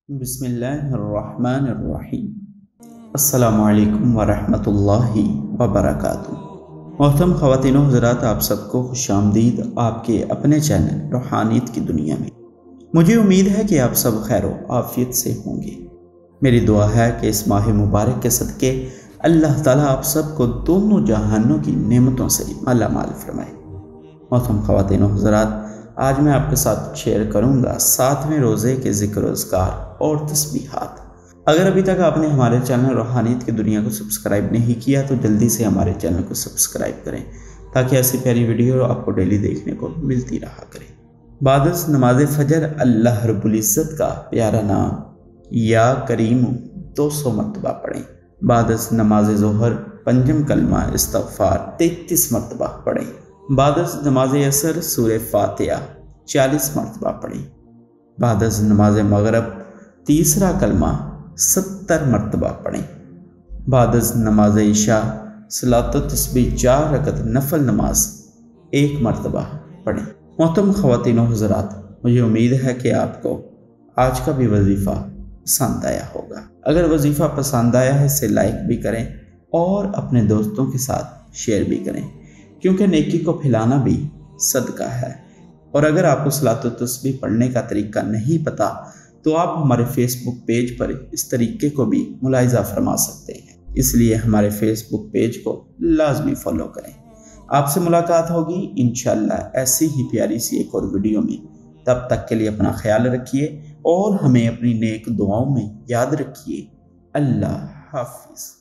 بسم اللہ الرحمن الرحیم۔ السلام علیکم ورحمۃ اللہ وبرکاتہ۔ محترم خواتین و حضرات، آپ سب کو خوش آمدید آپ کے اپنے چینل روحانیت کی دنیا میں۔ مجھے امید ہے کہ آپ سب خیر و عافیت سے ہوں گے۔ میری دعا ہے کہ اس ماہ مبارک کے صدقے اللہ تعالیٰ آپ سب کو دونوں جہانوں کی نعمتوں سے مالا مال فرمائے۔ محترم خواتین و حضرات، آج میں آپ کے ساتھ شیئر کروں گا 7ویں روزے کے ذکر و اذکار اور تسبیحات۔ اگر ابھی تک آپ نے ہمارے چینل روحانیت کی دنیا کو سبسکرائب نہیں کیا تو جلدی سے ہمارے چینل کو سبسکرائب کریں تاکہ ایسی پیاری ویڈیو آپ کو ڈیلی دیکھنے کو ملتی رہا کرے۔ بعد از نماز فجر اللہ رب العزت کا پیارا نام یا کریم 200 مرتبہ پڑھیں۔ بعد از نماز ظہر پنجم کلمہ استغفار 33 مرتبہ پڑھیں۔ بعد از نماز عصر سورہ فاتحہ 40 مرتبہ پڑھیں۔ بعد از نماز مغرب تیسرا کلمہ 70 مرتبہ پڑھیں۔ بعد از نماز عشاء صلاۃ و تسبیح 4 رکعت نفل نماز 1 مرتبہ پڑھیں۔ محترم خواتین و حضرات، مجھے امید ہے کہ آپ کو آج کا بھی وظیفہ پسند آیا ہوگا۔ اگر وظیفہ پسند آیا ہے اسے لائک بھی کریں اور اپنے دوستوں کے ساتھ شیئر بھی کریں، کیونکہ نیکی کو پھیلانا بھی صدقہ ہے۔ اور اگر آپ کو صلاۃ و تسبیح پڑھنے کا طریقہ نہیں پتہ تو آپ ہمارے فیس بک پیج پر اس طریقے کو بھی ملاحظہ فرما سکتے ہیں، اس لیے ہمارے فیس بک پیج کو لازمی فالو کریں۔ آپ سے ملاقات ہوگی انشاءاللہ ایسی ہی پیاری سی ایک اور ویڈیو میں۔ تب تک کے لیے اپنا خیال رکھیے اور ہمیں اپنی نیک دعاؤں میں یاد رکھیے۔ اللہ حافظ۔